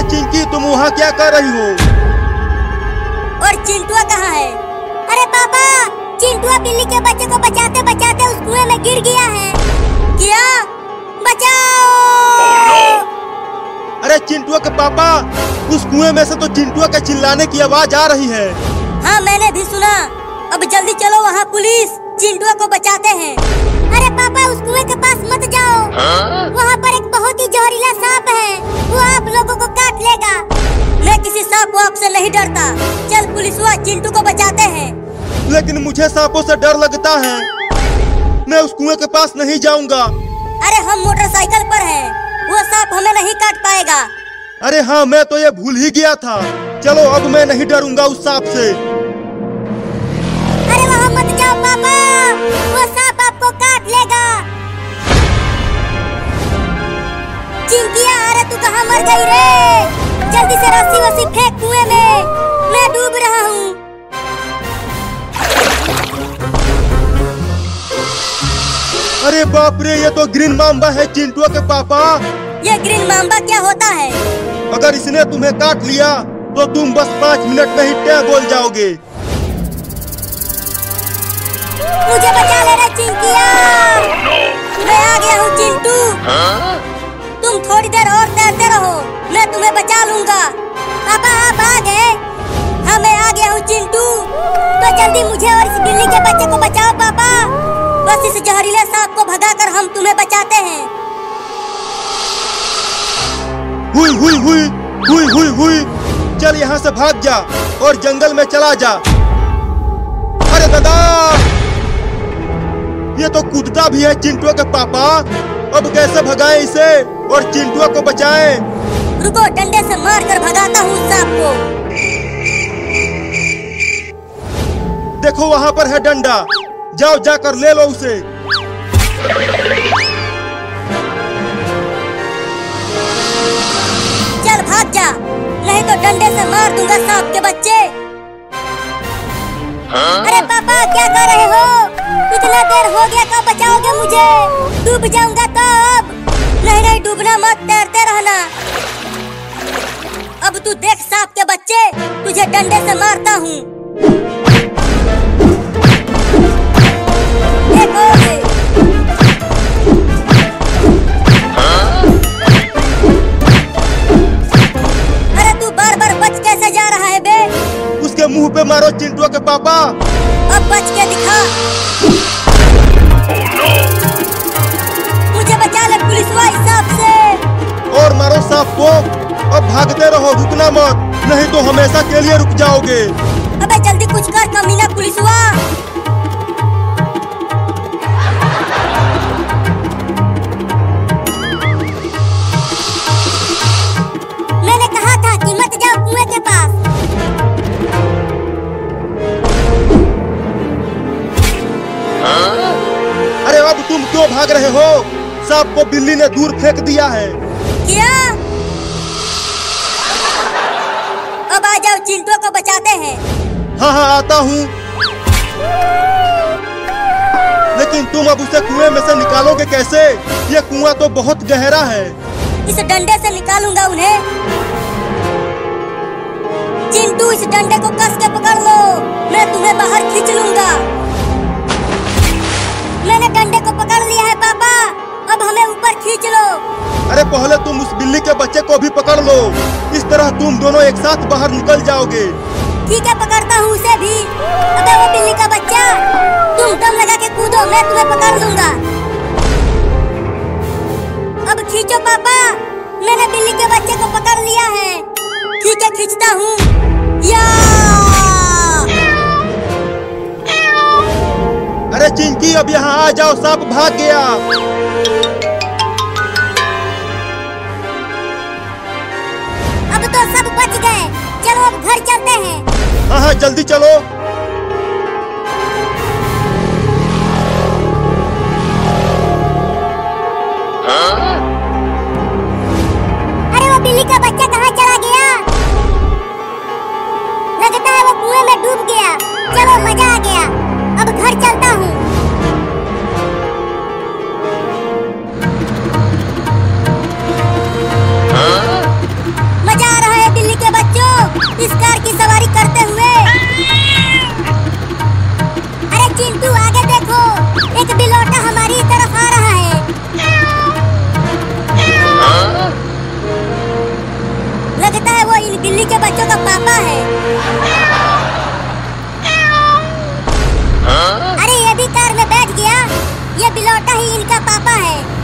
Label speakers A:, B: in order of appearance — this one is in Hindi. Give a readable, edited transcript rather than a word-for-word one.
A: चिंकी, तुम वहाँ क्या कर रही हो?
B: और चिंटुआ कहाँ है? अरे पापा, चिंटुआ बिल्ली के बच्चे को बचाते बचाते उस कुएं में गिर गया है। क्या? बचाओ!
A: अरे चिंटुआ के पापा, उस कुएं में से तो चिंटुआ के चिल्लाने की आवाज आ रही है।
B: हाँ, मैंने भी सुना। अब जल्दी चलो, वहाँ पुलिस चिंटुआ को बचाते हैं। अरे पापा, उस कुएं के पास मत जाओ। वहाँ पर एक बहुत ही जहरीला सांप है, वो आप लोगों को काट लेगा। मैं किसी सांप वाप से नहीं डरता। चल पुलिसवा, चिंटू को बचाते हैं।
A: लेकिन मुझे सांपों से डर लगता है, मैं उस कुएं के पास नहीं जाऊंगा।
B: अरे हम मोटरसाइकिल पर हैं, वो सांप हमें नहीं काट पाएगा।
A: अरे हाँ, मैं तो ये भूल ही गया था। चलो, अब मैं नहीं डरूंगा उस सांप से।
B: अरे वहाँ मत जाओ पापा, वो सांप आपको काट लेगा। चिंकिया, अरे तू कहाँ मर गई रे? जल्दी से रस्सी वस्सी फेंक कुएं में, मैं डूब रहा हूँ।
A: अरे बाप रे, ये तो ग्रीन माम्बा है चिंटुआ के पापा।
B: ये ग्रीन माम्बा क्या होता है?
A: अगर इसने तुम्हें काट लिया तो तुम बस 5 मिनट में ही टैग बोल जाओगे।
B: मुझे बचा ले रे चिंकिया। मैं आ गया हूँ चिंटू। तुम थोड़ी देर और तैरते रहो, मैं तुम्हें बचा लूंगा। पापा आप आ गए? हाँ, मैं आ गया हूँ चिंटू। तो जल्दी मुझे और इस बिल्ली के बच्चे को बचाओ पापा। बस इस जहरीले सांप को भगाकर हम तुम्हें बचाते हैं।
A: हुई हुई हुई हुई हुई हुई, चल यहाँ से भाग जा और जंगल में चला जा। अरे दादा, ये तो कूदता भी है चिंटुआ के पापा। अब कैसे भगाएं इसे और चिंटुआ को बचाएं?
B: रुको, डंडे से मारकर भगाता हूँ सांप को।
A: देखो वहाँ पर है डंडा, जाओ जाकर ले लो उसे।
B: चल भाग जा, नहीं तो डंडे से मार दूंगा सांप के बच्चे। अरे पापा, क्या कर रहे हो? इतना देर हो गया, कब बचाओगे मुझे? डूब जाऊंगा तब। नहीं नहीं, डूबना मत, तैरते रहना। अब तू देख सांप के बच्चे, तुझे डंडे से मारता हूँ। अरे तू बार बार बच कैसे जा रहा है बे?
A: उसके मुंह पे मारो चिंटुआ के पापा।
B: अब बच के दिखा। मुझे बचा ले पुलिसवा इस सांप से।
A: और मारो सांप को। अब भागते रहो, रुकना मत, नहीं तो हमेशा के लिए रुक जाओगे।
B: अबे जल्दी कुछ कर कमीना पुलिसवा। मैंने कहा था कि मत जाओ कुएं के पास।
A: अरे अब तुम क्यों भाग रहे हो? सांप को बिल्ली ने दूर फेंक दिया है।
B: क्या? अब आ जाओ, चिंटुआ को बचाते हैं।
A: हाँ हाँ, आता हूँ। लेकिन तुम अब उसे कुएं में से निकालोगे कैसे? ये कुआं तो बहुत गहरा है।
B: इस डंडे से निकालूंगा उन्हें। चिंटू, इस डंडे को कस के पकड़ लो, मैं तुम्हें बाहर खींच लूंगा। मैंने डंडे को पकड़ लिया है पापा, अब हमें ऊपर खींच लो।
A: अरे पहले तुम उस बिल्ली के बच्चे को भी पकड़ लो, इस तरह तुम दोनों एक साथ बाहर निकल जाओगे।
B: ठीक है, पकड़ता हूँ उसे भी। अबे वो बिल्ली का बच्चा, तुम दम लगा के कूदो, मैं तुम्हें पकड़ लूंगा। अब खींचो पापा, मैंने बिल्ली के बच्चे को पकड़ लिया है। ठीक है, खींचता हूँ। या!
A: अरे चिंकी, अब यहाँ आ जाओ, सांप भाग गया।
B: अब तो सब बच गए, चलो अब घर चलते हैं।
A: हाँ हाँ, जल्दी चलो।
B: अरे वो बिल्ली का बच्चा कहाँ चला गया? लगता है वो कुएं में डूब गया। चलो, मजा आ गया, अब घर चलता हूँ। मजा आ इस कार की सवारी करते हुए। अरे चिंटू आगे देखो, एक बिलोटा हमारी तरफ आ रहा है। लगता है वो इन बिल्ली के बच्चों का पापा है। अरे ये भी कार में बैठ गया, ये बिलोटा ही इनका पापा है।